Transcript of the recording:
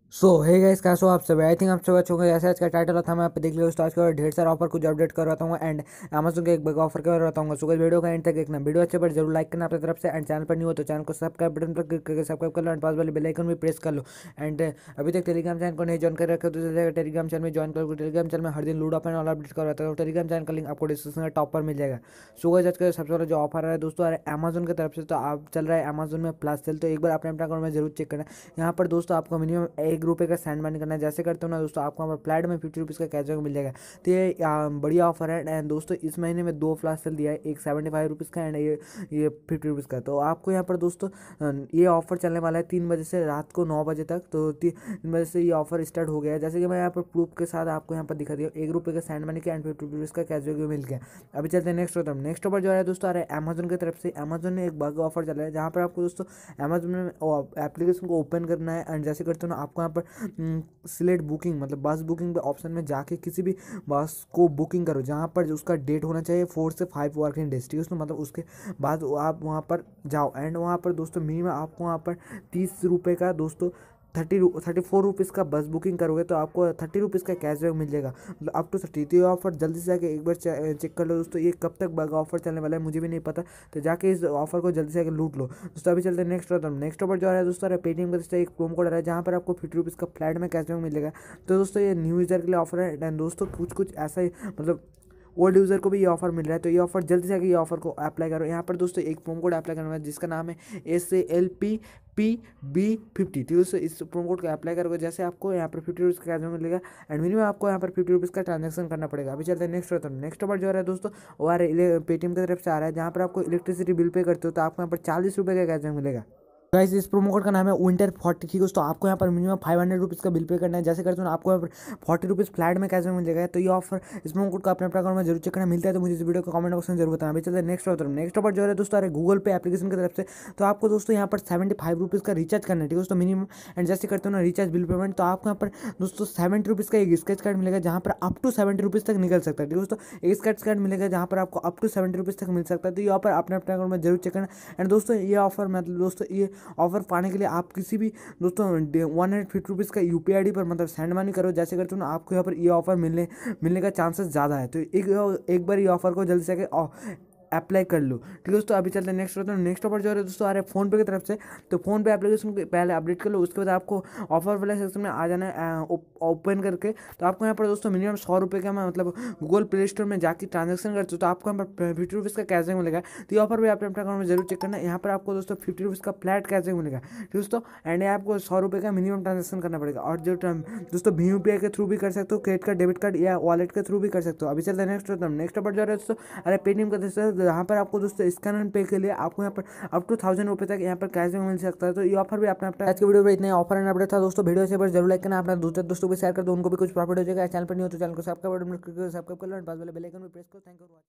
Hey guys, कैसे हो आप सब। आई थिंक आप सब अच्छे होंगे। जैसे आज का टाइटल था मैं आप देख लिया दोस्तों, आज का ढेर सारा ऑफर कुछ अपडेट करवाता हूँ एंड अमेजन के एक बड़ा ऑफर करवाता हूँ। सो गाइस वीडियो का एंड तक देखना। वीडियो अच्छे पर जरूर लाइक करना अपनी तरफ से एंड चैनल पर नहीं हो तो चैनल को सब्सक्राइब बटन पर क्लिक करके सब्सक्राइब कर लो एंड पास वाले बेल आइकन भी प्रेस कर लो। एंड अभी तक टेलीग्राम चैनल को नहीं ज्वाइन कर रखे तो चलिए टेलीग्राम चैनल में ज्वाइन करो। टेलीग्राम चैनल में हर दिन लूडो अपन ऑल अपडेट करवाता हूँ। टेलीग्राम चैनल का लिंक आपको डिस्क्रिप्शन में टॉप पर मिल जाएगा। सो गाइस आज का सबसे पहले जो ऑफर है दोस्तों अमेजन की तरफ से, तो आप चल रहा है अमेजन में प्लस सेल। तो एक बार अपने अकाउंट में जरूर चेक करना। यहाँ पर दोस्तों आपको मिनिमम ₹1 का सेंड मनी करना है। जैसे करते हो ना दोस्तों, आपको हमारे फ्लैट में ₹50 का कैशबैक मिल जाएगा। तो ये बढ़िया ऑफर है। एंड दोस्तों इस महीने में 2 फ्लैश सेल दिया है, एक ₹75 का एंड ये ₹50 का। तो आपको यहाँ पर दोस्तों ये ऑफर चलने वाला है 3 बजे से रात को 9 बजे तक। तो 3 बजे से ये ऑफर स्टार्ट हो गया है। जैसे कि मैं यहाँ पर प्रूफ के साथ आपको यहाँ पर दिखा दिया, ₹1 का सेंड मनी का एंड ₹50 का कैशबैक भी मिल गया। अभी चलते हैं नेक्स्ट होता है। नेक्स्ट ऑफर जो है दोस्तों अमेजन की तरफ से। अमेजन ने एक बग ऑफर चला है जहाँ पर आपको दोस्तों अमेजन में एप्लीकेशन को ओपन करना है एंड जैसे करते हो ना, आपको यहाँ पर सिलेक्ट बुकिंग मतलब बस बुकिंग पे ऑप्शन में जाके किसी भी बस को बुकिंग करो जहाँ पर जो उसका डेट होना चाहिए 4 से 5 वर्किंग डेज, ठीक है दोस्तों। मतलब उसके बाद आप वहाँ पर जाओ एंड वहाँ पर दोस्तों मिनिमम आपको वहाँ पर ₹30 का दोस्तों 34 रुपीज़ का बस बुकिंग करोगे तो आपको ₹30 का कैशबैक मिल जाएगा, मतलब अप टू 30। तो ये ऑफर जल्दी से जाके एक बार चेक कर लो दोस्तों। ये कब तक बग ऑफर चलने वाला है मुझे भी नहीं पता, तो जाके इस ऑफर को जल्दी से जाके लूट लो दोस्तों। अभी चलते हैं नेक्स्ट ऑफर। नेक्स्ट ऑफर जो है दोस्तों पेटीएम का दोस्तों एक प्रोमो कोड आ रहा है जहाँ पर आपको ₹50 का फ्लैट में कैशबैक मिलेगा। तो दोस्तों ये न्यू यूज़र के लिए ऑफर है एंड दोस्तों कुछ कुछ ऐसा ही मतलब ओल्ड यूज़र को भी ये ऑफर मिल रहा है। तो ये ऑफर जल्दी से आके ये ऑफर को अप्लाई करो। यहाँ पर दोस्तों एक प्रोमो कोड अप्लाई करना है जिसका नाम है SALPPB50। ठीक है, इस प्रोमो कोड को अप्लाई करोगे जैसे आपको यहाँ पर ₹50 का कैशबैक मिलेगा एंड मिनिमम आपको यहाँ पर ₹50 का ट्रांजेक्शन करना पड़ेगा। अभी चलते हैं नेक्स्ट होता है। नेक्स्ट ऑफर जो है दोस्तों वो आ रहा है पेटीएम की तरफ से आ रहा है जहाँ पर आपको इलेक्ट्रिसिटी बिल पे करते हो तो आपको यहाँ पर ₹40 का कैशबैक मिलेगा। गाइस इस प्रोमो कोड का नाम है Winter40। ठीक है दोस्तों, आपको यहाँ पर मिनिमम ₹500 का बिल पे करना है। जैसे करते हो ना, आपको यहाँ पर ₹40 फ्लैट में कैशबैक मिल जाएगा। तो ये ऑफर इस प्रोमो कोड का अपने अकाउंट में जरूर चेक करना। मिलता है तो मुझे इस वीडियो को कमेंट बॉक्स में जरूर बताना। अभी चलते हैं नेक्स्ट ऑफर। नेक्स्ट ऑफर जो है दोस्तों अरे गूगल पे एप्लीकेशन की तरफ से। तो आपको दोस्तों यहाँ पर ₹75 का रिचार्ज करना है, ठीक है दोस्तों मिनिमम। एंड जैसे करते हो ना रिचार्ज बिल पेमेंट, तो आपको यहाँ पर दोस्तों ₹70 का एक स्क्रैच कार्ड मिलेगा जहाँ पर अप टू ₹70 तक निकल सकता है, ठीक है दोस्तों। एक स्क्रैच कार्ड मिलेगा जहाँ पर आपको अप टू ₹70 तक मिल सकता है। तो ये ऑफर अपने अकाउंट में जरूर चेक करना। एंड दोस्तों ये ऑफर मतलब दोस्तों ये ऑफर पाने के लिए आप किसी भी दोस्तों ₹150 का UPI ID पर मतलब सेंड मनी करो। जैसे करते हो ना, आपको यहाँ पर ये ऑफर मिलने का चांसेस ज़्यादा है। तो एक बार ये ऑफर को जल्दी से अप्लाई कर लो, ठीक है दोस्तों। अभी चलते हैं नेक्स्ट होता है। नेक्स्ट ऑफर जो है दोस्तों आ रहा है फ़ोन पे की तरफ से। तो फ़ोन पे एप्लीकेशन को पहले अपडेट कर लो, उसके बाद आपको ऑफर वाले सेक्शन में आ जाना है ओपन करके। तो आपको यहाँ पर दोस्तों मिनिमम ₹100 का मैं मतलब गूगल प्ले स्टोर में जाकर ट्रांजेक्शन करते हो तो आपको यहाँ पर ₹50 का कैशबैक मिलेगा। तो ये ऑफर भी आपने अपने अकाउंट में जरूर चेक करना है। यहाँ पर आपको दोस्तों ₹50 का फ्लैट कैशबैक मिलेगा, ठीक है दोस्तों। एंड आपको ₹100 का मिनिमम ट्रांजेक्शन करना पड़ेगा। और जो दोस्तों भीम UPI के थ्रू भी कर सकते हो, क्रेडिट कार्ड डेबिट कार्ड या वॉलेट के थ्रू भी कर सकते हो। अभी चलते हैं नेक्स्ट होता है। नेक्स्ट ऑफर जो है दोस्तों अरे पेटीएम का दोस्तों जहाँ पर आपको दोस्तों स्कैन एंड पे के लिए आपको यहाँ पर अप टू ₹1000 तक यहाँ पर कैशबैक मिल सकता है। तो ये ऑफर भी अपना अपना आज की वीडियो में इतने ऑफर एंड अपडेट था दोस्तों। वीडियो से जरूर लाइक करना, अपना दूसरे दोस्तों को शेयर कर दो, उनको भी कुछ प्रॉफिट हो जाएगा। चैनल पर नहीं हो तो चैनल को सब्सक्राइब कर लो, पास वाले बेल आइकन भी प्रेस करो। Thank you.